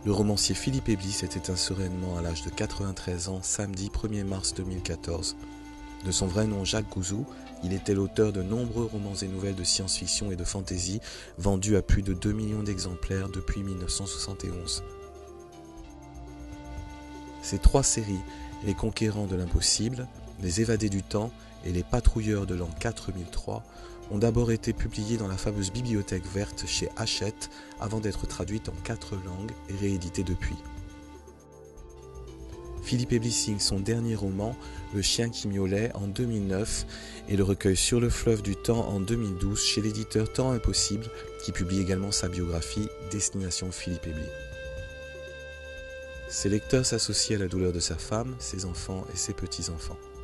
Le romancier Philippe Eblis s'est éteint sereinement à l'âge de 93 ans, samedi 1er mars 2014. De son vrai nom Jacques Gouzou, il était l'auteur de nombreux romans et nouvelles de science-fiction et de fantasy, vendus à plus de 2 millions d'exemplaires depuis 1971. Ces 3 séries, Les Conquérants de l'Impossible, Les Évadés du Temps et Les Patrouilleurs de l'an 4003, ont d'abord été publiées dans la fameuse Bibliothèque verte chez Hachette avant d'être traduites en 4 langues et rééditées depuis. Philippe Eblis signe son dernier roman, Le Chien qui miaulait, en 2009 et le recueil Sur le fleuve du temps en 2012 chez l'éditeur Temps Impossible qui publie également sa biographie Destination Philippe Eblis. Ses lecteurs s'associent à la douleur de sa femme, ses enfants et ses petits-enfants.